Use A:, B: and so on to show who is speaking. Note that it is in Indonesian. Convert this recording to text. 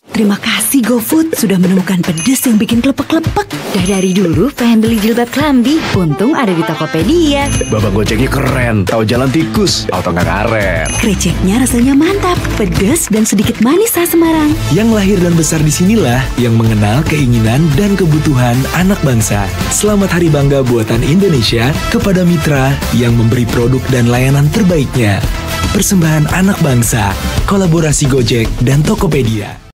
A: Terima kasih GoFood sudah menemukan pedes yang bikin klepek-klepek.
B: Dari dulu pengen beli jilbab Klambi, untung ada di Tokopedia.
C: Babang Gojeknya keren, tahu jalan tikus, auto nggak karet.
A: Kreceknya rasanya mantap, pedes dan sedikit manis khas Semarang.
D: Yang lahir dan besar di sinilah yang mengenal keinginan dan kebutuhan anak bangsa. Selamat Hari Bangga Buatan Indonesia kepada mitra yang memberi produk dan layanan terbaiknya. Persembahan anak bangsa, kolaborasi Gojek dan Tokopedia.